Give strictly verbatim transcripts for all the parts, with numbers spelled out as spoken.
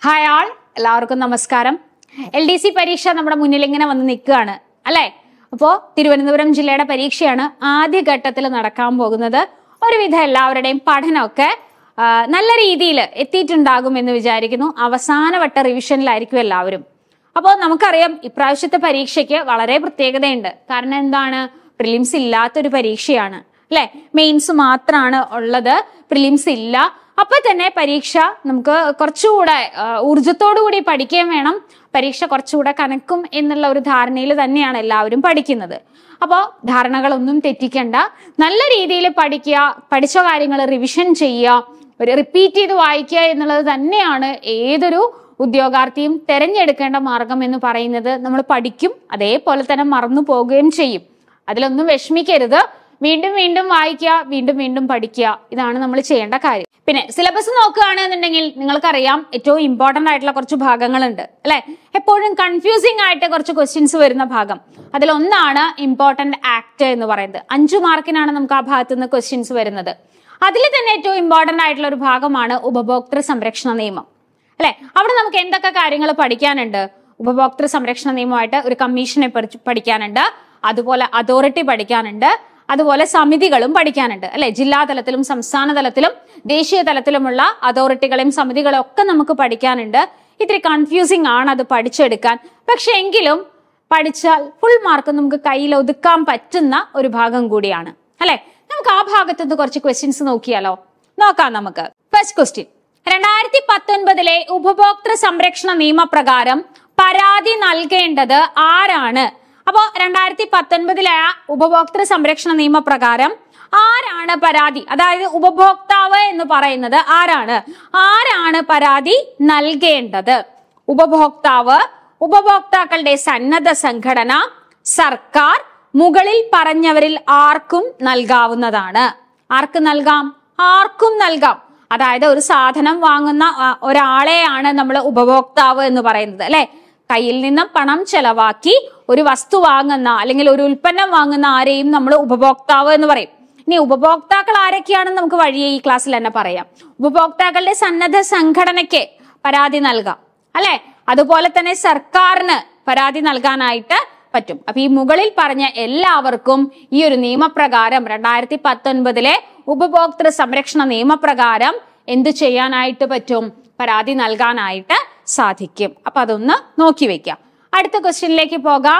Hi ആൾ, എല്ലാവർക്കും നമസ്കാരം. L D C പരീക്ഷ നമ്മുടെ മുന്നിൽ ഇങ്ങനെ വന്ന് നിൽക്കുകയാണ് അല്ലെ. അപ്പോ തിരുവനന്തപുരം ജില്ലയുടെ പരീക്ഷയാണ് ആദ്യഘട്ടത്തിൽ നടക്കാൻ പോകുന്നത്. ഒരുവിധം എല്ലാവരുടെയും പഠനമൊക്കെ നല്ല രീതിയിൽ എത്തിയിട്ടുണ്ടാകും എന്ന് വിചാരിക്കുന്നു. അവസാനവട്ട റിവിഷനിലായിരിക്കും എല്ലാവരും. അപ്പോൾ നമുക്കറിയാം ഇപ്രാവശ്യത്തെ പരീക്ഷയ്ക്ക് വളരെ പ്രത്യേകതയുണ്ട്. കാരണം എന്താണ്, പ്രിലിംസ് ഇല്ലാത്തൊരു പരീക്ഷയാണ് അല്ലെ. മെയിൻസ് മാത്രമാണ് ഉള്ളത്, പ്രിലിംസ് ഇല്ല. അപ്പൊ തന്നെ പരീക്ഷ നമുക്ക് കുറച്ചുകൂടെ ഊർജത്തോടു കൂടി പഠിക്കുകയും വേണം. പരീക്ഷ കുറച്ചുകൂടെ കനക്കും എന്നുള്ള ഒരു ധാരണയിൽ തന്നെയാണ് എല്ലാവരും പഠിക്കുന്നത്. അപ്പോൾ ധാരണകളൊന്നും തെറ്റിക്കണ്ട, നല്ല രീതിയിൽ പഠിക്കുക, പഠിച്ച കാര്യങ്ങൾ റിവിഷൻ ചെയ്യുക, ഒരു റിപ്പീറ്റ് ചെയ്ത് വായിക്കുക എന്നുള്ളത് തന്നെയാണ് ഏതൊരു ഉദ്യോഗാർത്ഥിയും തെരഞ്ഞെടുക്കേണ്ട മാർഗം എന്ന് പറയുന്നത്. നമ്മൾ പഠിക്കും, അതേപോലെ തന്നെ മറന്നു പോവുകയും ചെയ്യും. അതിലൊന്നും വിഷമിക്കരുത്. വീണ്ടും വീണ്ടും വായിക്കുക, വീണ്ടും വീണ്ടും പഠിക്കുക, ഇതാണ് നമ്മൾ ചെയ്യേണ്ട കാര്യം. പിന്നെ സിലബസ് നോക്കുകയാണെന്നുണ്ടെങ്കിൽ നിങ്ങൾക്കറിയാം ഏറ്റവും ഇമ്പോർട്ടന്റ് ആയിട്ടുള്ള കുറച്ച് ഭാഗങ്ങളുണ്ട് അല്ലെ. എപ്പോഴും കൺഫ്യൂസിംഗ് ആയിട്ട് കുറച്ച് ക്വസ്റ്റ്യൻസ് വരുന്ന ഭാഗം, അതിലൊന്നാണ് ഇമ്പോർട്ടന്റ് ആക്ട് എന്ന് പറയുന്നത്. അഞ്ചു മാർക്കിനാണ് നമുക്ക് ആ ഭാഗത്ത് നിന്ന് ക്വസ്റ്റ്യൻസ് വരുന്നത്. അതിൽ തന്നെ ഏറ്റവും ഇമ്പോർട്ടന്റ് ആയിട്ടുള്ള ഒരു ഭാഗമാണ് ഉപഭോക്തൃ സംരക്ഷണ നിയമം അല്ലെ. അവിടെ നമുക്ക് എന്തൊക്കെ കാര്യങ്ങൾ പഠിക്കാനുണ്ട്? ഉപഭോക്തൃ സംരക്ഷണ നിയമമായിട്ട് ഒരു കമ്മീഷനെ പഠിക്കാനുണ്ട്, അതുപോലെ അതോറിറ്റി പഠിക്കാനുണ്ട്, അതുപോലെ സമിതികളും പഠിക്കാനുണ്ട് അല്ലെ. ജില്ലാ തലത്തിലും സംസ്ഥാന തലത്തിലും ദേശീയ തലത്തിലുമുള്ള അതോറിറ്റികളെയും സമിതികളെയും ഒക്കെ നമുക്ക് പഠിക്കാനുണ്ട്. ഇത്തിരി കൺഫ്യൂസിംഗ് ആണ് അത് പഠിച്ചെടുക്കാൻ. പക്ഷെ എങ്കിലും പഠിച്ചാൽ ഫുൾ മാർക്ക് നമുക്ക് കയ്യിൽ ഒതുക്കാൻ പറ്റുന്ന ഒരു ഭാഗം കൂടിയാണ് അല്ലെ. നമുക്ക് ആ ഭാഗത്ത് നിന്ന് കുറച്ച് ക്വസ്റ്റ്യൻസ് നോക്കിയാലോ? നോക്കാം നമുക്ക്. ഫസ്റ്റ് ക്വസ്റ്റ്യൻ, രണ്ടായിരത്തി പത്തൊൻപതിലെ ഉപഭോക്തൃ സംരക്ഷണ നിയമപ്രകാരം പരാതി നൽകേണ്ടത് ആരാണ്? അപ്പോ രണ്ടായിരത്തി പത്തൊൻപതിലെ ഉപഭോക്തൃ സംരക്ഷണ നിയമപ്രകാരം ആരാണ് പരാതി, അതായത് ഉപഭോക്താവ് എന്ന് പറയുന്നത് ആരാണ്? ആരാണ് പരാതി നൽകേണ്ടത്? ഉപഭോക്താവ്, ഉപഭോക്താക്കളുടെ സന്നദ്ധ സംഘടന, സർക്കാർ, മുകളിൽ പറഞ്ഞവരിൽ ആർക്കും നൽകാവുന്നതാണ്. ആർക്ക് നൽകാം? ആർക്കും നൽകാം. അതായത് ഒരു സാധനം വാങ്ങുന്ന ഒരാളെയാണ് നമ്മൾ ഉപഭോക്താവ് എന്ന് പറയുന്നത് അല്ലെ. കയ്യിൽ നിന്നും പണം ചെലവാക്കി ഒരു വസ്തു വാങ്ങുന്ന അല്ലെങ്കിൽ ഒരു ഉൽപ്പന്നം വാങ്ങുന്ന ആരെയും നമ്മൾ ഉപഭോക്താവ് എന്ന് പറയും. ഇനി ഉപഭോക്താക്കൾ ആരൊക്കെയാണെന്ന് നമുക്ക് വഴിയെ ഈ ക്ലാസ്സിൽ തന്നെ പറയാം. ഉപഭോക്താക്കളുടെ സന്നദ്ധ സംഘടനയ്ക്ക് പരാതി നൽകാം അല്ലെ. അതുപോലെ തന്നെ സർക്കാരിന് പരാതി നൽകാനായിട്ട് പറ്റും. അപ്പൊ ഈ മുകളിൽ പറഞ്ഞ എല്ലാവർക്കും ഈ ഒരു നിയമപ്രകാരം, രണ്ടായിരത്തി പത്തൊൻപതിലെ ഉപഭോക്തൃ സംരക്ഷണ നിയമപ്രകാരം എന്ത് ചെയ്യാനായിട്ട് പറ്റും? പരാതി നൽകാനായിട്ട് സാധിക്കും. അപ്പൊ അതൊന്ന് നോക്കി വെക്കാം. അടുത്ത ക്വസ്റ്റ്യനിലേക്ക് പോകാം.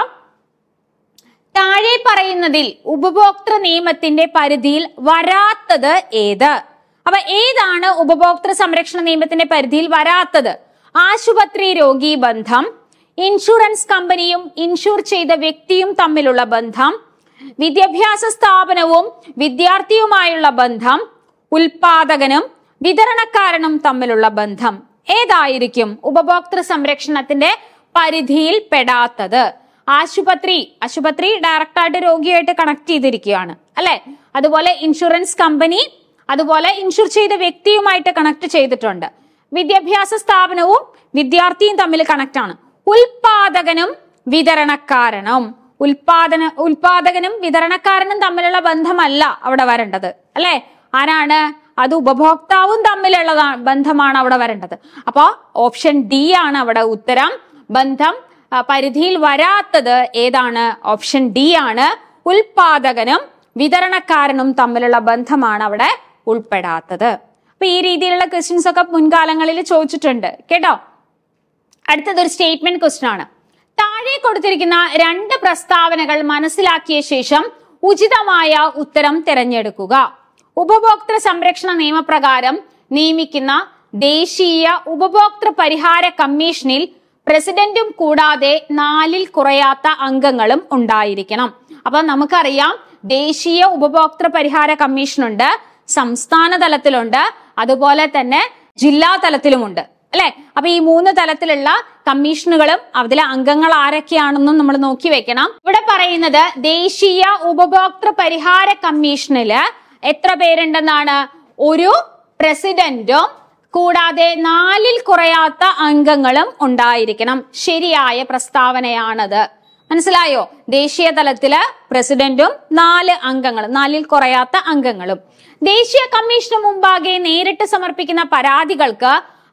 താഴെ പറയുന്നതിൽ ഉപഭോക്തൃ നിയമത്തിന്റെ പരിധിയിൽ വരാത്തത് ഏത്? അപ്പൊ ഏതാണ് ഉപഭോക്തൃ സംരക്ഷണ നിയമത്തിന്റെ പരിധിയിൽ വരാത്തത്? ആശുപത്രി രോഗി ബന്ധം, ഇൻഷുറൻസ് കമ്പനിയും ഇൻഷുർ ചെയ്ത വ്യക്തിയും തമ്മിലുള്ള ബന്ധം, വിദ്യാഭ്യാസ സ്ഥാപനവും വിദ്യാർത്ഥിയുമായുള്ള ബന്ധം, ഉൽപാദകനും വിതരണക്കാരനും തമ്മിലുള്ള ബന്ധം. ഏതായിരിക്കും ഉപഭോക്തൃ സംരക്ഷണത്തിന്റെ പരിധിയിൽ പെടാത്തത്? ആശുപത്രി, ആശുപത്രി ഡയറക്റ്റ് ആയിട്ട് രോഗിയായിട്ട് കണക്ട് ചെയ്തിരിക്കുകയാണ് അല്ലെ. അതുപോലെ ഇൻഷുറൻസ് കമ്പനി, അതുപോലെ ഇൻഷുർ ചെയ്ത വ്യക്തിയുമായിട്ട് കണക്ട് ചെയ്തിട്ടുണ്ട്. വിദ്യാഭ്യാസ സ്ഥാപനവും വിദ്യാർത്ഥിയും തമ്മിൽ കണക്ട് ആണ്. ഉൽപാദകനും വിതരണക്കാരനും, ഉൽപാദന ഉൽപാദകനും വിതരണക്കാരനും തമ്മിലുള്ള ബന്ധമല്ല അവിടെ വരേണ്ടത് അല്ലെ. ആരാണ് അത്? ഉപഭോക്താവും തമ്മിലുള്ള ബന്ധമാണ് അവിടെ വരേണ്ടത്. അപ്പോ ഓപ്ഷൻ ഡി ആണ് അവിടെ ഉത്തരം. ബന്ധം പരിധിയിൽ വരാത്തത് ഏതാണ്? ഓപ്ഷൻ ഡി ആണ്. ഉൽപാദകനും വിതരണക്കാരനും തമ്മിലുള്ള ബന്ധമാണ് അവിടെ ഉൾപ്പെടാത്തത്. അപ്പൊ ഈ രീതിയിലുള്ള ക്വസ്റ്റ്യൻസ് ഒക്കെ മുൻകാലങ്ങളിൽ ചോദിച്ചിട്ടുണ്ട് കേട്ടോ. അടുത്തതൊരു സ്റ്റേറ്റ്മെന്റ് ക്വസ്റ്റ്യൻ ആണ്. താഴെ കൊടുത്തിരിക്കുന്ന രണ്ട് പ്രസ്താവനകൾ മനസ്സിലാക്കിയ ശേഷം ഉചിതമായ ഉത്തരം തിരഞ്ഞെടുക്കുക. ഉപഭോക്തൃ സംരക്ഷണ നിയമപ്രകാരം നിയമിക്കുന്ന ദേശീയ ഉപഭോക്തൃ പരിഹാര കമ്മീഷനിൽ പ്രസിഡന്റും കൂടാതെ നാലിൽ കുറയാത്ത അംഗങ്ങളും ഉണ്ടായിരിക്കണം. അപ്പൊ നമുക്കറിയാം ദേശീയ ഉപഭോക്തൃ പരിഹാര കമ്മീഷനുണ്ട്, സംസ്ഥാന തലത്തിലുണ്ട്, അതുപോലെ തന്നെ ജില്ലാ തലത്തിലുമുണ്ട് അല്ലെ. അപ്പൊ ഈ മൂന്ന് തലത്തിലുള്ള കമ്മീഷനുകളും അതിലെ അംഗങ്ങൾ ആരൊക്കെയാണെന്നും നമ്മൾ നോക്കി വെക്കണം. ഇവിടെ പറയുന്നത് ദേശീയ ഉപഭോക്തൃ പരിഹാര കമ്മീഷനില് എത്ര പേരുണ്ടെന്നാണ്? ഒരു പ്രസിഡന്റും കൂടാതെ നാലിൽ കുറയാത്ത അംഗങ്ങളും ഉണ്ടായിരിക്കണം. ശരിയായ പ്രസ്താവനയാണത്. മനസ്സിലായോ? ദേശീയ തലത്തില് പ്രസിഡന്റും നാല് അംഗങ്ങളും, നാലിൽ കുറയാത്ത അംഗങ്ങളും. ദേശീയ കമ്മീഷന് മുമ്പാകെ നേരിട്ട് സമർപ്പിക്കുന്ന പരാതികൾക്ക്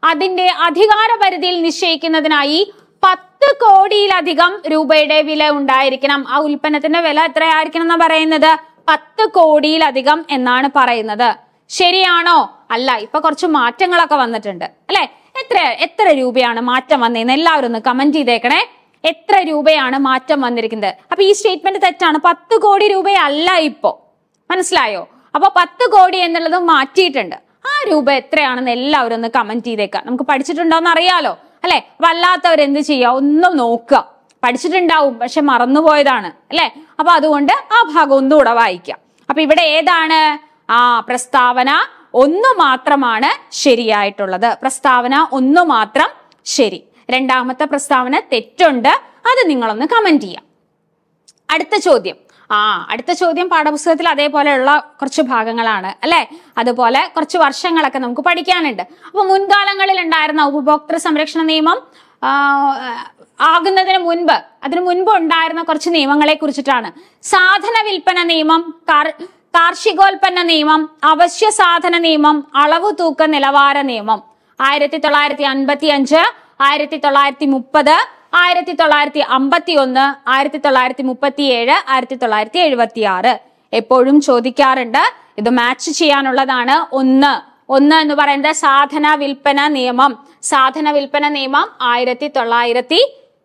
അതിന്റെ അധികാര പരിധിയിൽ നിശ്ചയിക്കുന്നതിനായി പത്ത് കോടിയിലധികം രൂപയുടെ വില ഉണ്ടായിരിക്കണം. ആ ഉൽപ്പന്നത്തിന്റെ വില എത്രയായിരിക്കണം എന്നാ പറയുന്നത്? പത്ത് കോടിയിലധികം എന്നാണ് പറയുന്നത്. ശരിയാണോ? അല്ല, ഇപ്പൊ കുറച്ച് മാറ്റങ്ങളൊക്കെ വന്നിട്ടുണ്ട് അല്ലെ. എത്ര എത്ര രൂപയാണ് മാറ്റം വന്നതെന്ന് എല്ലാവരും ഒന്ന് കമന്റ് ചെയ്തേക്കണേ. എത്ര രൂപയാണ് മാറ്റം വന്നിരിക്കുന്നത്? അപ്പൊ ഈ സ്റ്റേറ്റ്മെന്റ് തെറ്റാണ്. പത്ത് കോടി രൂപയല്ല ഇപ്പോ, മനസ്സിലായോ? അപ്പൊ പത്ത് കോടി എന്നുള്ളത് മാറ്റിയിട്ടുണ്ട്. ആ രൂപ എത്രയാണെന്ന് എല്ലാവരും ഒന്ന് കമന്റ് ചെയ്തേക്കാം. നമുക്ക് പഠിച്ചിട്ടുണ്ടോന്ന് അറിയാലോ അല്ലെ. അപ്പൊ അല്ലാത്തവർ എന്ത് ചെയ്യുക? ഒന്ന് നോക്കുക. പഠിച്ചിട്ടുണ്ടാവും, പക്ഷെ മറന്നുപോയതാണ് അല്ലെ. അപ്പൊ അതുകൊണ്ട് ആ ഭാഗം ഒന്നുകൂടെ വായിക്കാം. അപ്പൊ ഇവിടെ ഏതാണ്? ആ പ്രസ്താവന ഒന്ന് മാത്രമാണ് ശരിയായിട്ടുള്ളത്. പ്രസ്താവന ഒന്ന് മാത്രം ശരി. രണ്ടാമത്തെ പ്രസ്താവന തെറ്റുണ്ട്. അത് നിങ്ങളൊന്ന് കമന്റ് ചെയ്യാം. അടുത്ത ചോദ്യം. ആ അടുത്ത ചോദ്യം പാഠപുസ്തകത്തിൽ അതേപോലെയുള്ള കുറച്ച് ഭാഗങ്ങളാണ് അല്ലെ. അതുപോലെ കുറച്ച് വർഷങ്ങളൊക്കെ നമുക്ക് പഠിക്കാനുണ്ട്. അപ്പൊ മുൻകാലങ്ങളിൽ ഉണ്ടായിരുന്ന ഉപഭോക്തൃ സംരക്ഷണ നിയമം ആ ആകുന്നതിന് മുൻപ് അതിനു മുൻപ് ഉണ്ടായിരുന്ന കുറച്ച് നിയമങ്ങളെ കുറിച്ചിട്ടാണ്. സാധന വിൽപ്പന നിയമം, കാർഷികോൽപ്പന്ന നിയമം, അവശ്യ സാധന നിയമം, അളവ് തൂക്ക നിലവാര നിയമം. ആയിരത്തി തൊള്ളായിരത്തി അൻപത്തി അഞ്ച്, ആയിരത്തി തൊള്ളായിരത്തി മുപ്പത്, ആയിരത്തി തൊള്ളായിരത്തി അമ്പത്തി ഒന്ന്, ആയിരത്തി തൊള്ളായിരത്തി മുപ്പത്തി ഏഴ്, ആയിരത്തി തൊള്ളായിരത്തി എഴുപത്തി ആറ്. എപ്പോഴും ചോദിക്കാറുണ്ട്. ഇത് മാച്ച് ചെയ്യാനുള്ളതാണ്. ഒന്ന് ഒന്ന് എന്ന് പറയുന്നത് സാധന വിൽപ്പന നിയമം. സാധന വിൽപ്പന നിയമം ആയിരത്തി തൊള്ളായിരത്തി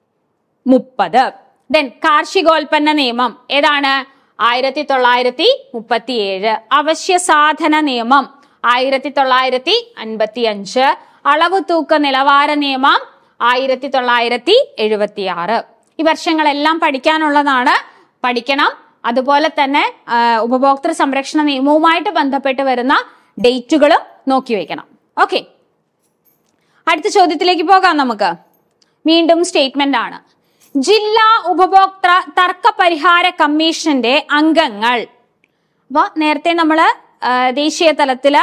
മുപ്പത്. ദെൻ കാർഷികോൽപ്പന്ന നിയമം ഏതാണ്? ആയിരത്തി തൊള്ളായിരത്തി മുപ്പത്തി ഏഴ്. അവശ്യ സാധന നിയമം ആയിരത്തി തൊള്ളായിരത്തി അൻപത്തി അഞ്ച്. അളവ് തൂക്ക നിലവാര നിയമം ആയിരത്തി തൊള്ളായിരത്തി എഴുപത്തി ആറ്. ഈ വർഷങ്ങളെല്ലാം പഠിക്കാനുള്ളതാണ്, പഠിക്കണം. അതുപോലെ തന്നെ ഉപഭോക്തൃ സംരക്ഷണ നിയമവുമായിട്ട് ബന്ധപ്പെട്ട് വരുന്ന ഡേറ്റുകളും നോക്കി വെക്കണം. ഓക്കെ, അടുത്ത ചോദ്യത്തിലേക്ക് പോകാം നമുക്ക്. വീണ്ടും സ്റ്റേറ്റ്മെന്റ് ആണ്. ജില്ലാ ഉപഭോക്തൃ തർക്ക പരിഹാര കമ്മീഷന്റെ അംഗങ്ങൾ. അപ്പൊ നേരത്തെ നമ്മള് ദേശീയ തലത്തില്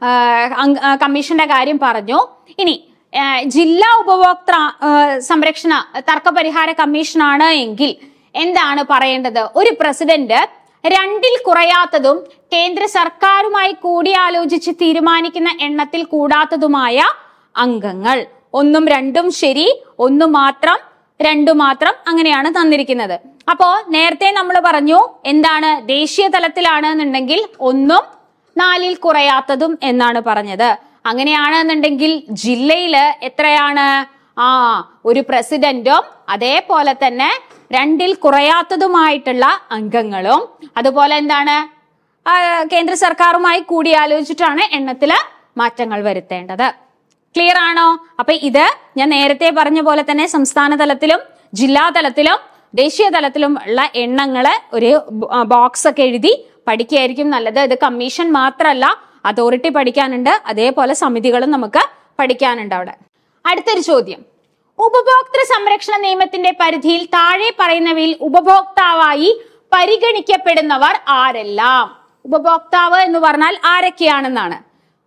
കമ്മീഷന്റെ കാര്യം പറഞ്ഞു. ഇനി ജില്ലാ ഉപഭോക്തൃ സംരക്ഷണ തർക്ക പരിഹാര കമ്മീഷനാണ് എങ്കിൽ എന്താണ് പറയേണ്ടത്? ഒരു പ്രസിഡന്റ് രണ്ടിൽ കുറയാത്തതും കേന്ദ്ര സർക്കാരുമായി കൂടിയാലോചിച്ച് തീരുമാനിക്കുന്ന എണ്ണത്തിൽ കൂടാത്തതുമായ അംഗങ്ങൾ. ഒന്നും രണ്ടും ശരി, ഒന്നു മാത്രം രണ്ടു മാത്രം, അങ്ങനെയാണ് തന്നിരിക്കുന്നത്. അപ്പോ നേരത്തെ നമ്മൾ പറഞ്ഞു എന്താണ്? ദേശീയ തലത്തിലാണ് എന്നുണ്ടെങ്കിൽ ഒന്നും നാലിൽ കുറയാത്തതും എന്നാണ് പറഞ്ഞത്. അങ്ങനെയാണെന്നുണ്ടെങ്കിൽ ജില്ലയില് എത്രയാണ്? ആ ഒരു പ്രസിഡന്റും അതേപോലെ തന്നെ രണ്ടിൽ കുറയാത്തതുമായിട്ടുള്ള അംഗങ്ങളും, അതുപോലെ എന്താണ് കേന്ദ്ര സർക്കാരുമായി കൂടിയാലോചിച്ചിട്ടാണ് എണ്ണത്തില് മാറ്റങ്ങൾ വരുത്തേണ്ടത്. ക്ലിയർ ആണോ? അപ്പൊ ഇത് ഞാൻ നേരത്തെ പറഞ്ഞ പോലെ തന്നെ സംസ്ഥാന തലത്തിലും ജില്ലാ തലത്തിലും ദേശീയ തലത്തിലും ഉള്ള എണ്ണങ്ങള് ഒരു ബോക്സ് ഒക്കെ എഴുതി പഠിക്കുകയായിരിക്കും നല്ലത്. ഇത് കമ്മീഷൻ മാത്രമല്ല, അതോറിറ്റി പഠിക്കാനുണ്ട്, അതേപോലെ സമിതികളും നമുക്ക് പഠിക്കാനുണ്ട് അവിടെ. അടുത്തൊരു ചോദ്യം. ഉപഭോക്തൃ സംരക്ഷണ നിയമത്തിന്റെ പരിധിയിൽ താഴെ പറയുന്നവയിൽ ഉപഭോക്താവായി പരിഗണിക്കപ്പെടുന്നവർ ആരെല്ലാം? ഉപഭോക്താവ് എന്ന് പറഞ്ഞാൽ ആരൊക്കെയാണെന്നാണ്.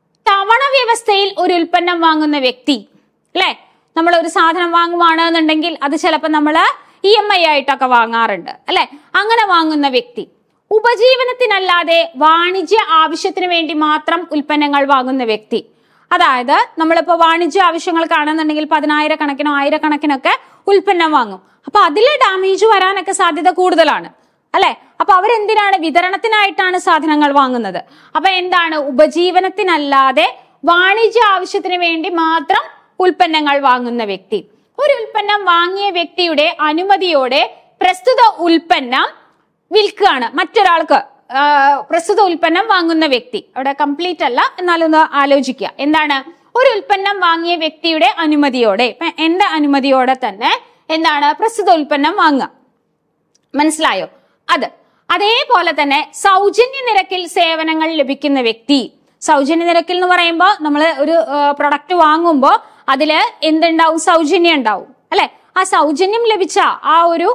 തവണ വ്യവസ്ഥയിൽ ഒരു ഉൽപ്പന്നം വാങ്ങുന്ന വ്യക്തി അല്ലെ. നമ്മൾ ഒരു സാധനം വാങ്ങുവാണ് എന്നുണ്ടെങ്കിൽ അത് ചിലപ്പോൾ നമ്മൾ ഇ എം ഐ ആയിട്ടൊക്കെ വാങ്ങാറുണ്ട് അല്ലെ. അങ്ങനെ വാങ്ങുന്ന വ്യക്തി. ഉപജീവനത്തിനല്ലാതെ വാണിജ്യ ആവശ്യത്തിന് വേണ്ടി മാത്രം ഉൽപ്പന്നങ്ങൾ വാങ്ങുന്ന വ്യക്തി. അതായത് നമ്മളിപ്പോ വാണിജ്യ ആവശ്യങ്ങൾക്കാണെന്നുണ്ടെങ്കിൽ പതിനായിരക്കണക്കിനോ ആയിരക്കണക്കിനൊക്കെ ഉൽപ്പന്നം വാങ്ങും. അപ്പൊ അതിലെ ഡാമേജ് വരാനൊക്കെ സാധ്യത കൂടുതലാണ് അല്ലെ. അപ്പൊ അവരെന്തിനാണ്? വിതരണത്തിനായിട്ടാണ് സാധനങ്ങൾ വാങ്ങുന്നത്. അപ്പൊ എന്താണ്? ഉപജീവനത്തിനല്ലാതെ വാണിജ്യ ആവശ്യത്തിന് വേണ്ടി മാത്രം ഉൽപ്പന്നങ്ങൾ വാങ്ങുന്ന വ്യക്തി. ഒരു ഉൽപ്പന്നം വാങ്ങിയ വ്യക്തിയുടെ അനുമതിയോടെ പ്രസ്തുത ഉൽപ്പന്നം വിൽക്കുകയാണ് മറ്റൊരാൾക്ക്. പ്രസ്തുത ഉൽപ്പന്നം വാങ്ങുന്ന വ്യക്തി, അവിടെ കംപ്ലീറ്റ് അല്ല, എന്നാലൊന്ന് ആലോചിക്കുക. എന്താണ്? ഒരു ഉൽപ്പന്നം വാങ്ങിയ വ്യക്തിയുടെ അനുമതിയോടെ, എന്റെ അനുമതിയോടെ തന്നെ എന്താണ് പ്രസ്തുത ഉൽപ്പന്നം വാങ്ങുക. മനസ്സിലായോ? അത് അതേപോലെ തന്നെ സൗജന്യ നിരക്കിൽ സേവനങ്ങൾ ലഭിക്കുന്ന വ്യക്തി. സൗജന്യ നിരക്കിൽ എന്ന് പറയുമ്പോൾ നമ്മൾ ഒരു പ്രൊഡക്റ്റ് വാങ്ങുമ്പോൾ അതില് എന്തുണ്ടാവും? സൗജന്യം ഉണ്ടാവും അല്ലെ. ആ സൗജന്യം ലഭിച്ച ആ ഒരു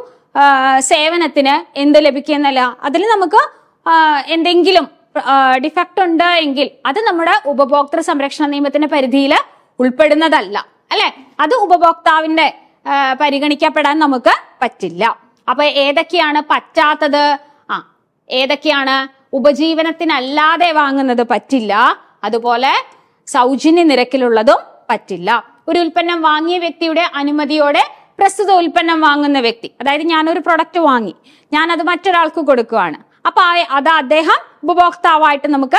സേവനത്തിന് എന്ത് ലഭിക്കുന്നല്ല, അതിൽ നമുക്ക് എന്തെങ്കിലും ഡിഫക്റ്റ് ഉണ്ട് എങ്കിൽ അത് നമ്മുടെ ഉപഭോക്തൃ സംരക്ഷണ നിയമത്തിന്റെ പരിധിയിൽ ഉൾപ്പെടുന്നതല്ല അല്ലെ. അത് ഉപഭോക്താവിന്റെ പരിഗണിക്കപ്പെടാൻ നമുക്ക് പറ്റില്ല. അപ്പൊ ഏതൊക്കെയാണ് പറ്റാത്തത്? ആ ഏതൊക്കെയാണ്? ഉപജീവനത്തിനല്ലാതെ വാങ്ങുന്നത് പറ്റില്ല, അതുപോലെ സൗജന്യ നിരക്കിലുള്ളതും പറ്റില്ല. ഒരു ഉൽപ്പന്നം വാങ്ങിയ വ്യക്തിയുടെ അനുമതിയോടെ പ്രസ്തുത ഉൽപ്പന്നം വാങ്ങുന്ന വ്യക്തി, അതായത് ഞാനൊരു പ്രൊഡക്റ്റ് വാങ്ങി, ഞാൻ അത് മറ്റൊരാൾക്ക് കൊടുക്കുകയാണ്. അപ്പൊ അത് അദ്ദേഹം ഉപഭോക്താവായിട്ട് നമുക്ക്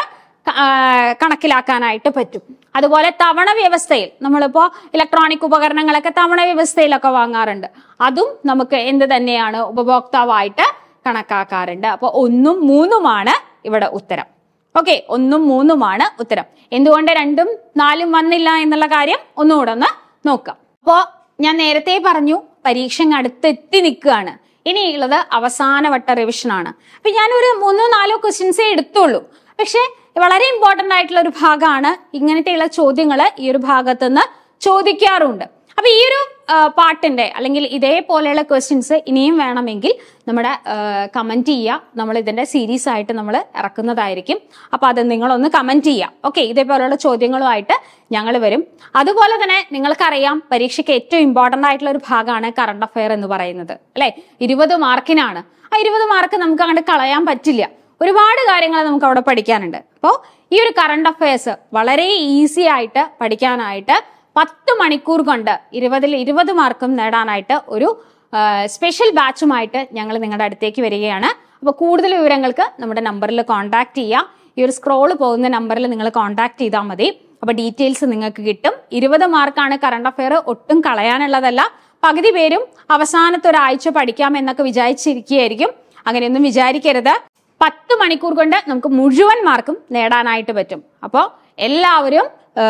കണക്കിലാക്കാനായിട്ട് പറ്റും. അതുപോലെ തവണ വ്യവസ്ഥയിൽ, നമ്മളിപ്പോ ഇലക്ട്രോണിക് ഉപകരണങ്ങളൊക്കെ തവണ വ്യവസ്ഥയിലൊക്കെ വാങ്ങാറുണ്ട്, അതും നമുക്ക് എന്ത് തന്നെയാണ്, ഉപഭോക്താവായിട്ട് കണക്കാക്കാറുണ്ട്. അപ്പൊ ഒന്നും മൂന്നുമാണ് ഇവിടെ ഉത്തരം. ഓക്കെ, ഒന്നും മൂന്നുമാണ് ഉത്തരം. എന്തുകൊണ്ട് രണ്ടും നാലും വന്നില്ല എന്നുള്ള കാര്യം ഒന്നുകൂടെ ഒന്ന് നോക്കാം. അപ്പോ ഞാൻ നേരത്തെ പറഞ്ഞു പരീക്ഷ അടുത്തെത്തി നിൽക്കുകയാണ്. ഇനിയുള്ളത് അവസാനവട്ട റിവിഷൻ ആണ്. അപ്പൊ ഞാനൊരു മൂന്നോ നാലോ ക്വസ്റ്റ്യൻസേ എടുത്തുള്ളൂ. പക്ഷെ വളരെ ഇമ്പോർട്ടന്റ് ആയിട്ടുള്ള ഒരു ഭാഗമാണ്. ഇങ്ങനത്തെയുള്ള ചോദ്യങ്ങൾ ഈ ഒരു ഭാഗത്തുനിന്ന് ചോദിക്കാറുണ്ട്. അപ്പൊ ഈ ഒരു പാട്ടിന്റെ അല്ലെങ്കിൽ ഇതേപോലെയുള്ള ക്വസ്റ്റ്യൻസ് ഇനിയും വേണമെങ്കിൽ നമ്മുടെ കമന്റ് ചെയ്യുക. നമ്മൾ ഇതിന്റെ സീരീസ് ആയിട്ട് നമ്മൾ ഇറക്കുന്നതായിരിക്കും. അപ്പൊ അത് നിങ്ങളൊന്ന് കമന്റ് ചെയ്യുക. ഓക്കെ, ഇതേപോലെയുള്ള ചോദ്യങ്ങളുമായിട്ട് ഞങ്ങൾ വരും. അതുപോലെ തന്നെ നിങ്ങൾക്കറിയാം പരീക്ഷയ്ക്ക് ഏറ്റവും ഇമ്പോർട്ടന്റ് ആയിട്ടുള്ള ഒരു ഭാഗമാണ് കറണ്ട് അഫെയർ എന്ന് പറയുന്നത്, അല്ലെ? ഇരുപത് മാർക്കിനാണ്. ആ ഇരുപത് മാർക്ക് നമുക്ക് അങ്ങോട്ട് കളയാൻ പറ്റില്ല. ഒരുപാട് കാര്യങ്ങൾ നമുക്ക് അവിടെ പഠിക്കാനുണ്ട്. അപ്പോൾ ഈ ഒരു കറണ്ട് അഫയേഴ്സ് വളരെ ഈസി ആയിട്ട് പഠിക്കാനായിട്ട് പത്ത് മണിക്കൂർ കൊണ്ട് ഇരുപതിൽ ഇരുപത് മാർക്കും നേടാനായിട്ട് ഒരു സ്പെഷ്യൽ ബാച്ചുമായിട്ട് ഞങ്ങൾ നിങ്ങളുടെ അടുത്തേക്ക് വരികയാണ്. അപ്പോൾ കൂടുതൽ വിവരങ്ങൾക്ക് നമ്മുടെ നമ്പറിൽ കോൺടാക്ട് ചെയ്യാം. ഈ ഒരു സ്ക്രോള് പോകുന്ന നമ്പറിൽ നിങ്ങൾ കോൺടാക്ട് ചെയ്താൽ മതി. അപ്പോൾ ഡീറ്റെയിൽസ് നിങ്ങൾക്ക് കിട്ടും. ഇരുപത് മാർക്കാണ് കറണ്ട് അഫെയർ, ഒട്ടും കളയാനുള്ളതല്ല. പകുതി പേരും അവസാനത്തെ ഒരാഴ്ച പഠിക്കാം എന്നൊക്കെ വിചാരിച്ചിരിക്കുകയായിരിക്കും. അങ്ങനെയൊന്നും വിചാരിക്കരുത്. പത്ത് മണിക്കൂർ കൊണ്ട് നമുക്ക് മുഴുവൻ മാർക്കും നേടാനായിട്ട് പറ്റും. അപ്പോൾ എല്ലാവരും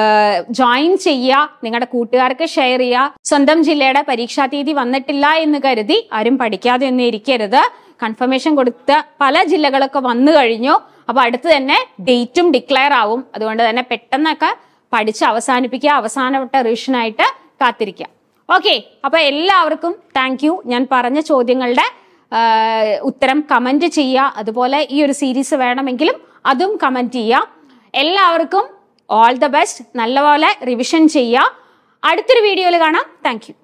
ജോയിൻ ചെയ്യുക, നിങ്ങളുടെ കൂട്ടുകാർക്ക് ഷെയർ ചെയ്യുക. സ്വന്തം ജില്ലയുടെ പരീക്ഷാ തീയതി വന്നിട്ടില്ല എന്ന് കരുതി ആരും പഠിക്കാതെ ഒന്നും ഇരിക്കരുത്. കൺഫർമേഷൻ കൊടുത്ത പല ജില്ലകളൊക്കെ വന്നു കഴിഞ്ഞു. അപ്പൊ അടുത്ത് തന്നെ ഡേറ്റും ഡിക്ലെയർ ആവും. അതുകൊണ്ട് തന്നെ പെട്ടെന്നൊക്കെ പഠിച്ച് അവസാനിപ്പിക്കുക. അവസാനവട്ട റിവിഷനായിട്ട് കാത്തിരിക്കുക. ഓക്കെ, അപ്പൊ എല്ലാവർക്കും താങ്ക് യു. ഞാൻ പറഞ്ഞ ചോദ്യങ്ങളുടെ ഉത്തരം കമന്റ് ചെയ്യുക. അതുപോലെ ഈ ഒരു സീരീസ് വേണമെങ്കിലും അതും കമന്റ് ചെയ്യുക. എല്ലാവർക്കും ഓൾ ദ ബെസ്റ്റ്. നല്ലപോലെ റിവിഷൻ ചെയ്യുക. അടുത്തൊരു വീഡിയോയിൽ കാണാം. Thank U.